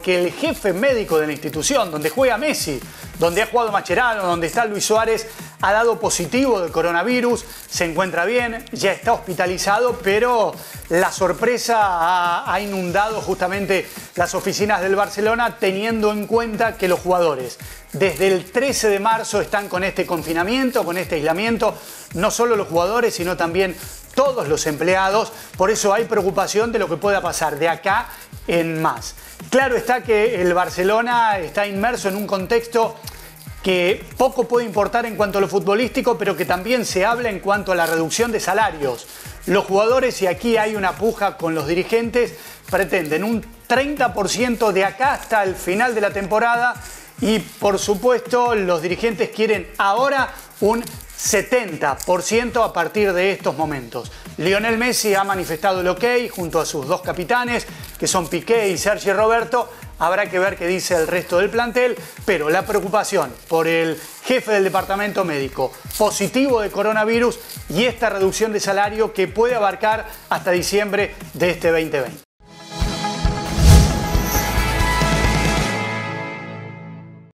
que el jefe médico de la institución, donde juega Messi, donde ha jugado Mascherano, donde está Luis Suárez, ha dado positivo de coronavirus, se encuentra bien, ya está hospitalizado, pero la sorpresa ha inundado justamente las oficinas del Barcelona, teniendo en cuenta que los jugadores desde el 13 de marzo están con este confinamiento, con este aislamiento, no solo los jugadores, sino también todos los empleados. Por eso hay preocupación de lo que pueda pasar de acá en más. Claro está que el Barcelona está inmerso en un contexto que poco puede importar en cuanto a lo futbolístico, pero que también se habla en cuanto a la reducción de salarios. Los jugadores, y aquí hay una puja con los dirigentes, pretenden un 30% de acá hasta el final de la temporada y, por supuesto, los dirigentes quieren ahora un 70% a partir de estos momentos. Lionel Messi ha manifestado el ok junto a sus dos capitanes, que son Piqué y Sergi Roberto. Habrá que ver qué dice el resto del plantel, pero la preocupación por el jefe del departamento médico positivo de coronavirus y esta reducción de salario que puede abarcar hasta diciembre de este 2020.